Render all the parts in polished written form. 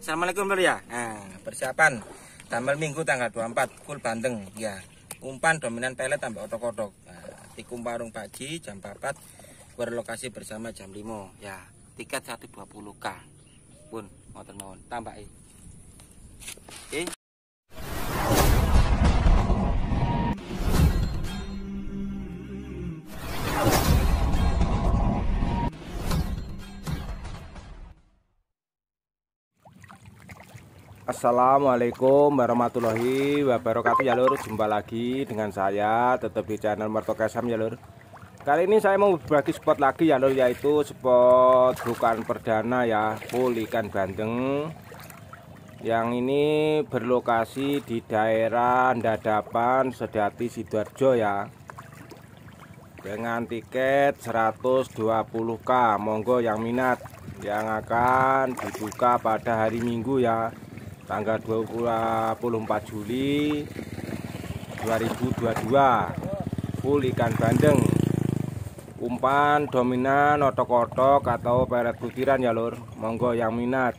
Assalamualaikum lur ya. Nah, persiapan tanggal Minggu tanggal 24 Kul Bandeng ya. Umpan dominan pelet tambah otok-otok. Nah, tikung warung pagi jam 4 berlokasi bersama jam 5 ya. Tiket 120k. Pun ngoten mawon tambahi. Oke. Assalamualaikum warahmatullahi wabarakatuh ya lur. Jumpa lagi dengan saya tetap di channel Merto Kesam ya lur. Kali ini saya mau berbagi spot lagi ya lur, yaitu spot bukaan perdana ya, full ikan bandeng. Yang ini berlokasi di daerah Dadapan, Sedati, Sidoarjo ya. Dengan tiket 120k. Monggo yang minat, yang akan dibuka pada hari Minggu ya, tanggal 24 Juli 2022. Full ikan bandeng, umpan dominan otok-otok atau pelet butiran ya lur. Monggo yang minat.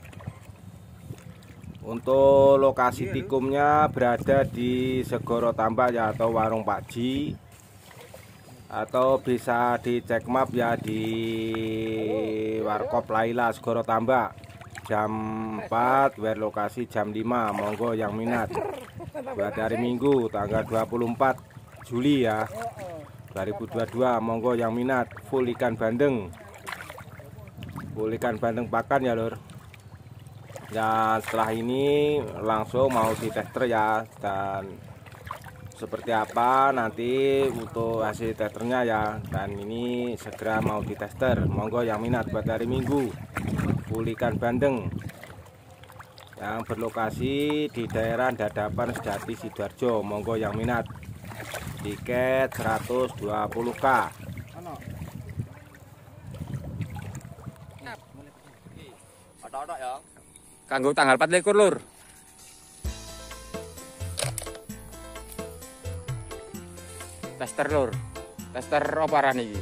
Untuk lokasi tikumnya berada di Segoro Tambak ya, atau warung Pak Ji, atau bisa dicek map ya di Warkop Laila Segoro Tambak. Jam 4 berlokasi jam 5. Monggo yang minat buat hari Minggu tanggal 24 Juli ya 2022. Monggo yang minat, full ikan bandeng, full ikan bandeng pakan ya lur. Ya setelah ini langsung mau ditester ya, dan seperti apa nanti untuk hasil testernya ya. Dan ini segera mau ditester. Monggo yang minat buat hari Minggu, full ikan bandeng yang berlokasi di daerah Dadapan, Sedati, Sidoarjo. Monggo yang minat. Tiket 120k. Otok-otok ya. Kanggo tanggal 24 lur. Tester lur. Tester oparan iki.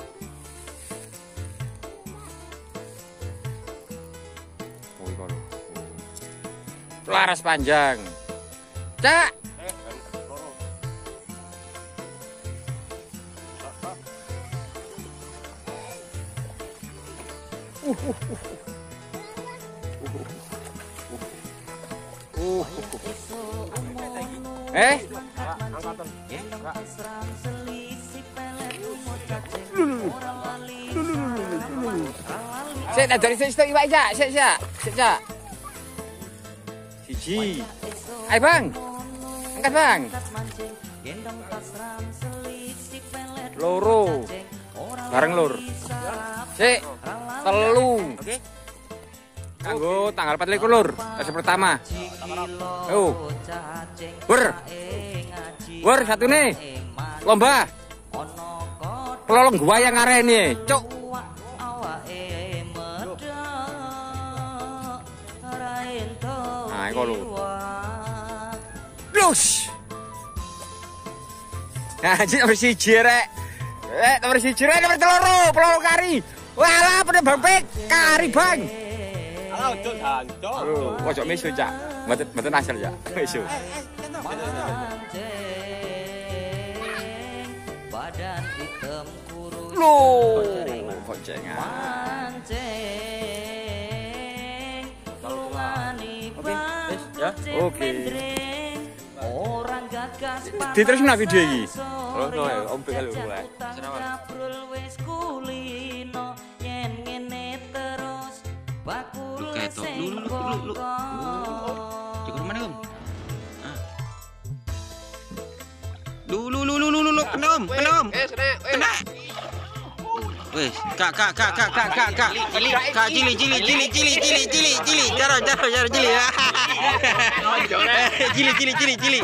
Laras panjang. Cak. Sik dari situ iwak Cak, sik Cak. Siji. Ayo Bang. Angkat Bang. Loro. Bareng lur. Sik. Telu. Oke. Kanggo tanggal 24 lur. Tes pertama. Wer satune. Lomba. Pelolong gua yang ngareni, cuk. Nah, iku lho. Plus. Nah, nomor 1 rek. Nomor 1 rek, nomor 3 pelolong kari. Walah, pada Bang Pek, kari Bang. Halo, Cuk, Cuk. Kocok misu, Cak. Mboten asal, Cak. Misu. Badan hitam kurus. Loh, boncengan. Oke. Orang gagas Diterusno nak video iki. Terus no, Om Pek kalau mulai. wis kulino yen ngene terus bakul Ketok lu. Cukup mana, Om? Lu kena Om. Kena. Wes, kak. Kak cili. Jaro cili. Cili.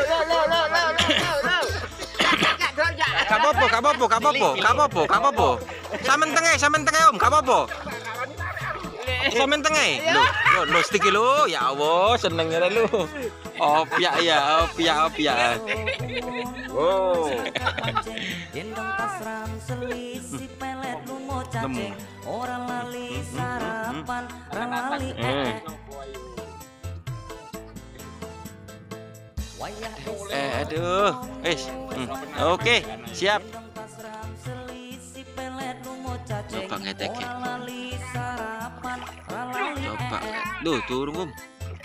Kapopo. Samen tengah Om, kapopo. Samen tengah. Lo stick lu. Ya Allah, seneng ya lu. Opiak. Oh. gendong kasram selisih pelet lumut cacing ora lali sarapan ora lali Aduh. Wis. Oke, siap. Coba ngetek. Coba. Duh, turun, Om.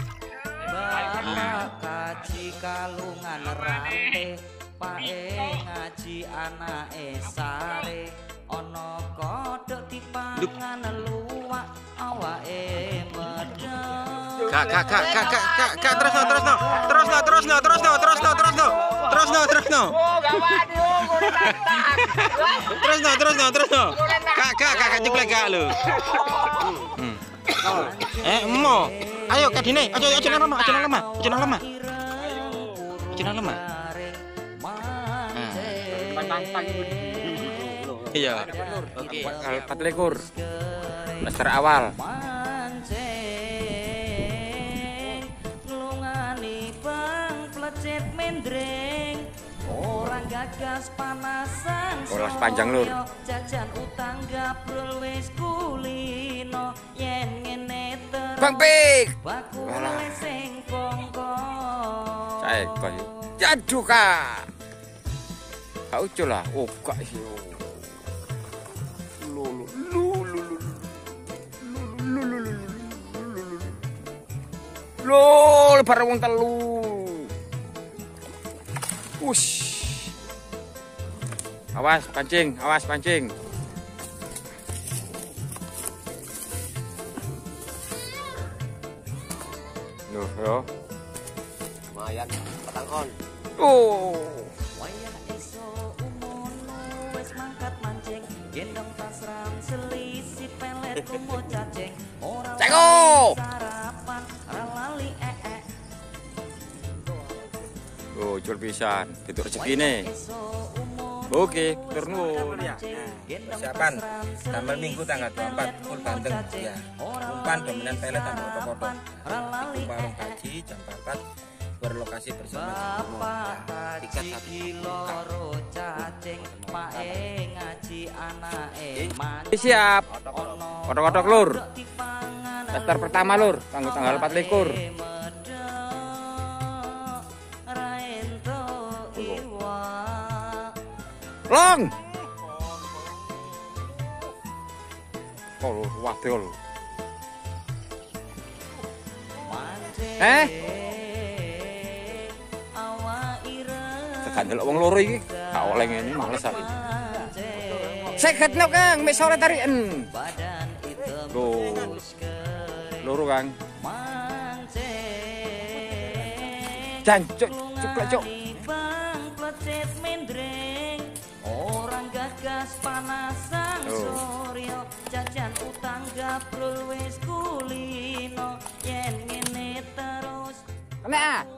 Kaji kalungan rante, pae ngaji anake sare, ana kodhok dipangan luwak awake medhek. Kak, terusno. Terusno. Kak, ceklek gak lho. Emo. Ayo kadine, aja nang lama. Iya. Oke. 24 semester awal. Nglungani bang plecet mendreng, orang gagas panasan. Bolos panjang, Lur. Jajan utang gabrol wis kulino, yen ngene terus. Bang Pik. Bakule sing kongkong. Saya kok. Aduh, Kak. Kak ucul lah. Oh, Kak sih. Lol, bareng wong telu. Wush. Awas pancing. Loh, yo. Lumayan, patangkon. Oh. Wayah esuk umono wis mangkat mancing, gendong tasram selisih pelet kumo cacing. Ora Ceko! sarapan lali Oh, jual pisan. Itu rezekine. Oke, turun. Persiapan tanggal Minggu tanggal 24 full Bandeng ya. Umpan dominan pelet tambah otok-otok. Di warung Kaji jam 4 berlokasi bersama Bapak Haji loro cacing, pae ngaji anake mancing. Siap. Ono Otok-otok, Lur. dipangan Daftar pertama, Lur. Tanggal 24. Raento iwa Long. Oh, wadul. Tekan delok wong loro iki. Gak oleh ngene males aku. Seketno, Kang, wis sore tariken. badan hitam Loh. Loro, Kang. Jancuk, cuklek, cuk. bang plecet mendreng, orang gagas panasan suryo, jajan utang gabrol wis kulino, yen ngene terus. Kena.